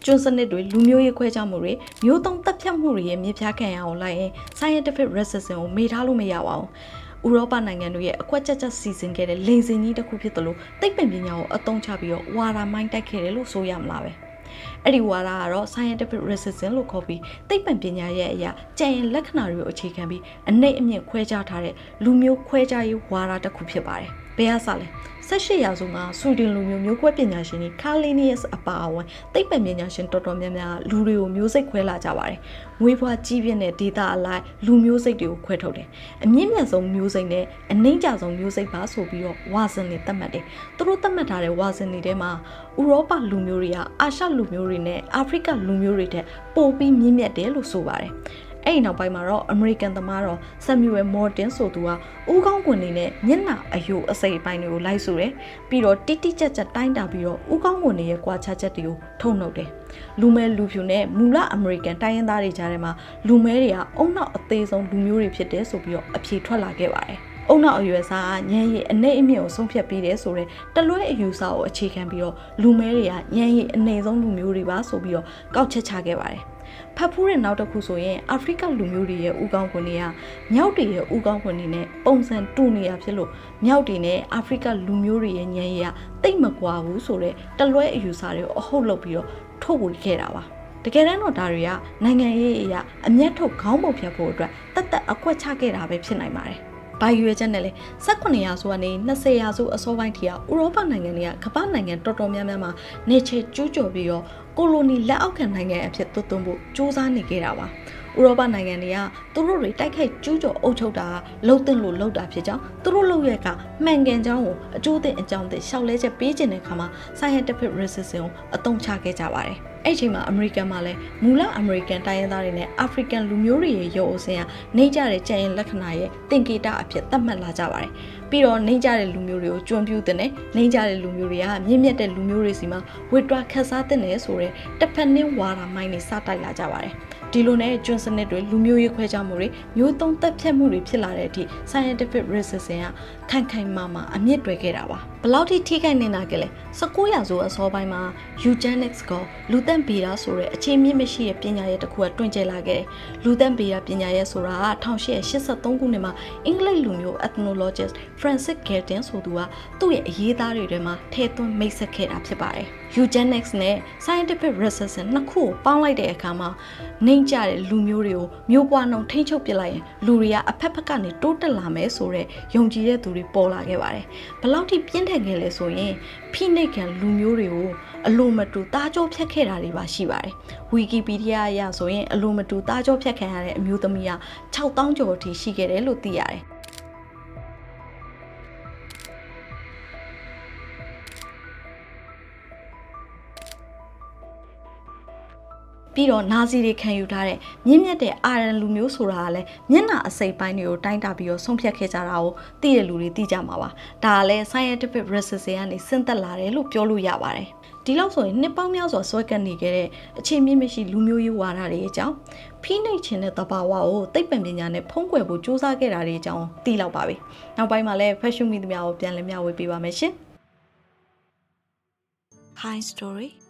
ကျွန်းစနစ်တွေလူမျိုးရေးခွဲခြားမှုတွေမျိုးတုံးတပ်ဖြတ်မှုတွေရဲ့မြေပြားခံရအောင်လိုက်ရင် scientific racism ကိုမေ့ထားလို့မရပါဘူးဥရောပနိုင်ငံတွေရဲ့အကွက်ချက်စီစဉ်ခဲ့တဲ့လိန်စင်ကြီးတစ်ခုဖြစ်တယ်လို့သိပ္ပံပညာကိုအသုံးချပြီးတော့ဝါဒမိုင်းတိုက်ခဲ့တယ်လို့ဆိုရမလားပဲအဲ့ဒီဝါဒကတော့ scientific racism လို့ခေါ်ပြီးသိပ္ပံပညာရဲ့အရာကြံရင်လက္ခဏာတွေကိုအခြေခံပြီးအနှိမ့်အမြင့်ခွဲခြားထားတဲ့လူမျိုးခွဲခြားရေးဝါဒတစ်ခုဖြစ်ပါတယ်ဘယ်ဟာစလဲ18ရာစုမှာဆွီဒင်လူမျိုးမျိုးခွဲပညာရှင်တွေ Carlinius အပါအဝင်သိပ္ပံပညာရှင်တော်တော်များများလူတွေကိုမျိုးစိတ်ခွဲလာကြပါတယ်။ငွေဖွာကြီးပြင်းတဲ့ဒေတာအလိုက်လူမျိုးစိတ်တွေကိုခွဲထုတ်တယ်။အမြင့်မြတ်ဆုံးမျိုးစိတ်နဲ့အနှိမ့်ကျဆုံးမျိုးစိတ်ပါဆိုပြီးတော့ဝါစင်တွေသတ်မှတ်တယ်။သူတို့သတ်မှတ်ထားတဲ့ဝါစင်တွေထဲမှာဥရောပလူမျိုးတွေကအာရှလူမျိုးတွေနဲ့အာဖရိကလူမျိုးတွေတဲ့ပိုပြီးမြင့်မြတ်တယ်လို့ဆိုပါတယ်။အဲ့ဒီနောက်ပိုင်းမှာတော့ American သမားတော့ Samuel Morton ဆိုသူကဦးခေါင်းကွန်နေနဲ့မျက်နှာအယိုအစိပ်ပိုင်းတွေကိုလိုက်ဆိုတယ်ပြီးတော့တိတိကျကျတိုင်းတာပြီးတော့ဦးခေါင်းကွန်နေရဲ့ကွာခြားချက်တွေကိုထုတ်နှုတ်တယ်လူမဲလူဖြူနဲ့မူလ American တိုင်းရင်းသားတွေကြားထဲမှာလူမဲတွေကအုံနောက်အသေးဆုံးလူမျိုးတွေဖြစ်တယ်ဆိုပြီးတော့အဖြေထွက်လာခဲ့ပါတယ်အုံနောက်အရွယ်စားကညံရည်အနှိမ့်အမြင့်ကိုဆုံးဖြတ်ပေးတယ်ဆိုတော့တလွဲအယူဆကိုအခြေခံပြီးတော့လူမဲတွေကညံရည်အနေဆုံးလူမျိုးတွေပါဆိုပြီးတော့ကောက်ချက်ချခဲ့ပါတယ်ဖတ်ဖူးတဲ့နောက်တစ်ခုဆိုရင်အာဖရိကလူမျိုးတွေရဲ့ဥကောင်းခွန်တွေကမြောက်တွေရဲ့ဥကောင်းခွန်တွေနဲ့ပုံစံတူနေရဖြစ်လို့မြောက်တွေနဲ့အာဖရိကလူမျိုးတွေရဲ့ဉာဏ်ရည်ကတိတ်မကွာဘူးဆိုတော့တလွဲအယူဆတွေကိုအဟုတ်လုပ်ပြီးတော့ထုတ်ဝေခဲ့တာပါတကယ်တမ်းတော့ဒါတွေကနိုင်ငံရေးအရာအမျက်ထုတ်ခေါင်းပုံဖြတ်ဖို့အတွက်တတ်အကွက်ချခဲ့တာပဲဖြစ်နိုင်ပါတယ်ဘာရွေးချက်နဲ့လဲ18ရာစုကနေ20ရာစုအစောပိုင်းထိကဥရောပနိုင်ငံတွေကကမ္ဘာနိုင်ငံတော်တော်များများမှာနေချေကျူးကျော်ပြီးတော့ကိုလိုနီလက်အောက်ခံနိုင်ငံအဖြစ်သွတ်သွင်းဖို့စ조사နေခဲ့တာပါဥရောပနိုင်ငံတွေကသူတို့တွေတိုက်ခိုက်ကျူးကျော်အုပ်ချုပ်တာလှုပ်တင်လို့လှုပ်တာဖြစ်ကြောင်းသူတို့လှုပ်ရက်ကမှန်ကန်ကြောင်းကိုအကျိုးတင်အကြောင်းတင်ရှောက်လဲချက်ပေးခြင်းတဲ့အခါမှာ scientific racism ကိုအသုံးချခဲ့ကြပါတယ်အဲ့ချိန်မှာအမေရိကန်မှာလည်းမူလအမေရိကန်တိုင်းရင်းသားတွေနဲ့အာဖရိကန်လူမျိုးတွေရဲ့ရုပ်အစဉ်ကနေကြတဲ့ကြံရင်လက္ခဏာရဲ့တင်ကေတအဖြစ်သတ်မှတ်လာကြပါတယ်ပြီးတော့နေကြတဲ့လူမျိုးတွေကိုကျွမ်းပြူတဲ့နဲ့နေကြတဲ့လူမျိုးတွေကမြင့်မြတ်တဲ့လူမျိုးတွေစီမှာဝစ်တွားခက်စားတဲ့နဲ့ဆိုတဲ့တစ်ဖက်နှင်းဝါဒမိုင်းတွေစတိုက်လာကြပါတယ်ဒီလိုနဲ့ကျွန်းစနစ်တွေလူမျိုးရေးခွဲခြားမှုတွေမျိုးတုံးတက်ဖြတ်မှုတွေဖြစ်လာတဲ့အထိ scientific racism ကခိုင်မာအမြင့်တွယ်ခဲ့တာပါဘလောက်ထိထိခိုက်နေတာကလဲ19ရာစုအစောပိုင်းမှာ eugenics ကလူသန့်ဗေဒဆိုတဲ့အခြေမြင့်မရှိတဲ့ပညာရဲ့တစ်ခုကတွင်ကျယ်လာခဲ့တယ်လူသန့်ဗေဒပညာရဲ့ဆိုတာက1883ခုနှစ်မှာအင်္ဂလိပ်လူမျိုး ethnologist Francis Galton ဆိုသူကသူ့ရဲ့အရေးသားတွေထဲမှာထည့်သွင်းမိတ်ဆက်ခဲ့တာဖြစ်ပါတယ်eugenics နဲ့ scientific racism နှစ်ခုကိုပေါင်းလိုက်တဲ့အခါမှာနှိမ့်ကျတဲ့လူမျိုးတွေကိုမျိုးပွားနှုံထိမ့်ချုပ်ပစ်လိုက်ရင်လူတွေကအဖက်ဖက်ကနေတိုးတက်လာမယ်ဆိုတဲ့ယုံကြည်တဲ့သူတွေပေါ်လာခဲ့ပါတယ်။ဘလောက်ထိပြင်းထန်ခဲ့လဲဆိုရင်ဖိနှိပ်ခံလူမျိုးတွေကိုအလိုမတူတားကြောဖြတ်ခဲ့တာတွေပါရှိပါတယ်။ Wikipedia အရဆိုရင်အလိုမတူတားကြောဖြတ်ခံရတဲ့အမျိုးသမီးက6000ကျော်အထိရှိခဲ့တယ်လို့သိရတယ်။ပြီးတော့နာဇီတွေခံယူထားတဲ့မြင့်မြတ်တဲ့အာရန်လူမျိုးဆိုတာကလည်းမျက်နှာအစိပ်ပိုင်းတွေကိုတိုင်းတာပြီးတော့ဆုံးဖြတ်ခဲ့ကြတာကိုသိတဲ့လူတွေသိကြမှာပါဒါကလည်း scientific racism ကနေဆင့်သက်လာတယ်လို့ပြောလို့ရပါတယ်ဒီလောက်ဆိုရင်နှစ်ပေါင်းများစွာဆွဲကပ်နေခဲ့တဲ့အခြေမြင့်မရှိလူမျိုးရေးဝါဒတွေအကြောင်းဖိနှိပ်ခြင်းတဲ့သဘာဝကိုသိပ္ပံပညာနဲ့ဖုံးကွယ်ဖို့စူးစမ်းခဲ့တာတွေအကြောင်းသိလောက်ပါပြီနောက်ပိုင်းမှာလည်း fashion မိသမျှကိုပြန်လည်မျှဝေပေးပါမယ်ရှင် Hi story